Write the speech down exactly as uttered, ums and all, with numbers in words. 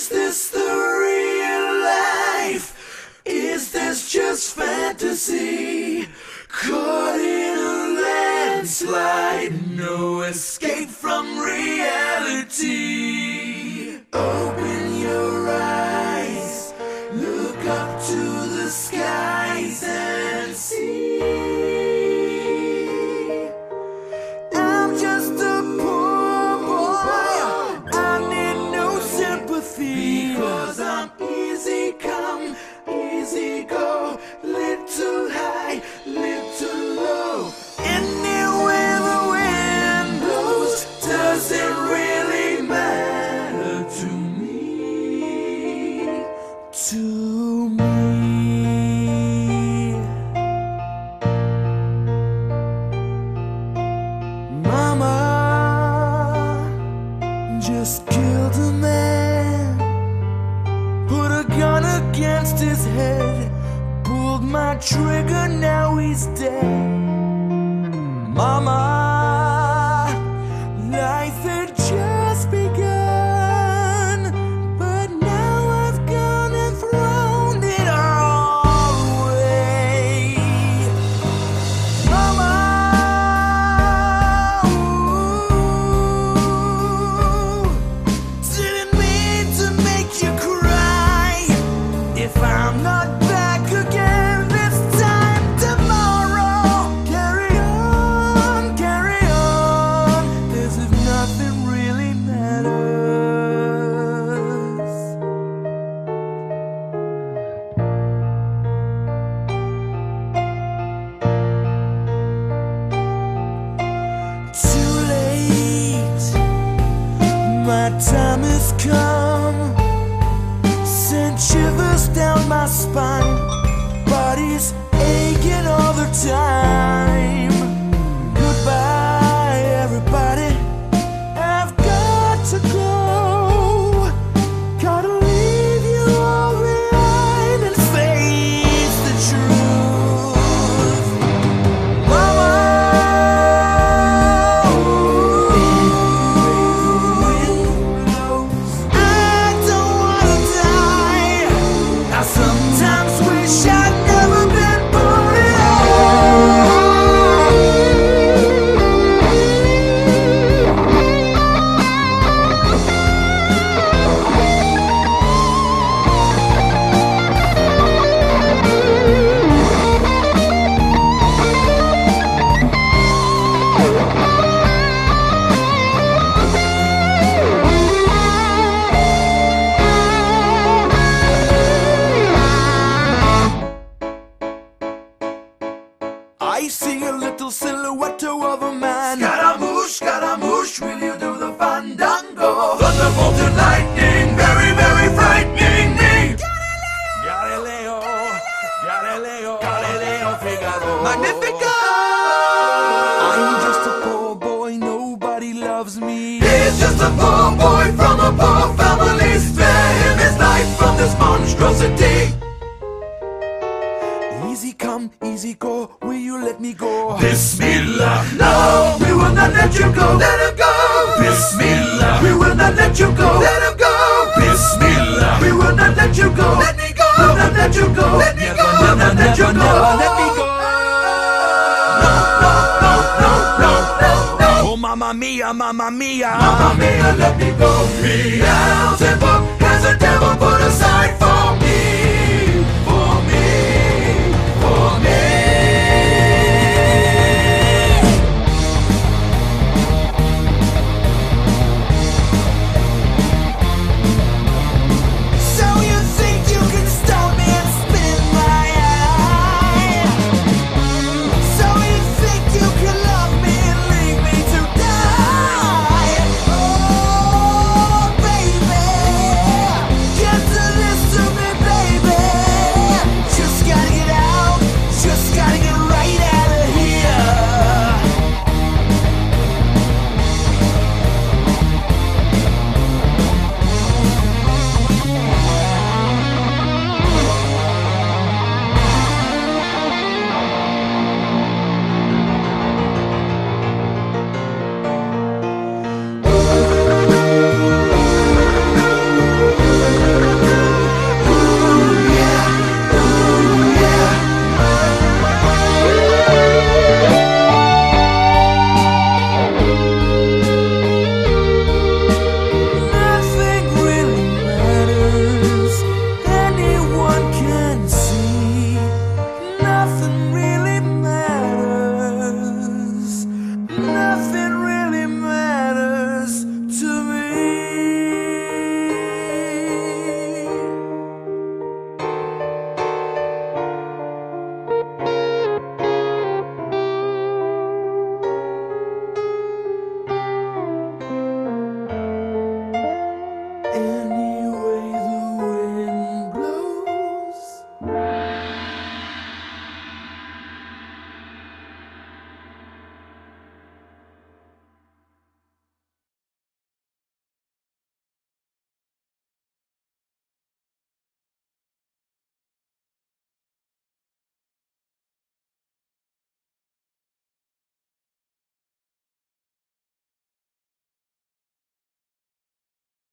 Is this the real life? Is this just fantasy? Caught in a landslide, no escape from reality. Open your eyes, look up to the skies and see. I'm just a poor boy, I need no sympathy, because I'm easy come, easy go, little high, little low. Anywhere the wind blows doesn't really matter to me, to me. Mama just killed a man, put a gun against his head, pulled my trigger, now he's dead. Mama, life had just begun, but now I've gone and thrown it all away. Mama, ooh, didn't mean to make you cry. If I'm not back again this time tomorrow, carry on, carry on, as if nothing really matters. Too late, my time has come, sent shivers down my spine, body's aching all the time. Goodbye, everybody, I've got to go. Gotta leave you all behind and face the truth. Mama, I don't wanna die. I sometimes wish I'd never been born at I see a little silhouette of a man. Scaramouche, Scaramouche, will you do the fandango? Thunderbolt and lightning, very, very frightening me. Galileo, Galileo, Galileo Figaro. Magnifico! I'm just a poor boy, nobody loves me. He's just a poor boy from a poor family. Spare him his life from this monstrosity. Easy come, easy go, will you let me go? Bismillah, no, we will not let you go. Let him go. Bismillah, we will not let you go. Let him go. Bismillah, we will not let you go. Let me go. We'll not let you go. Let me go. We'll not let you go. Let me go. No, no, no, no, no, no, no. Oh, mamma mia, mamma mia, mamma mia, let me go. Me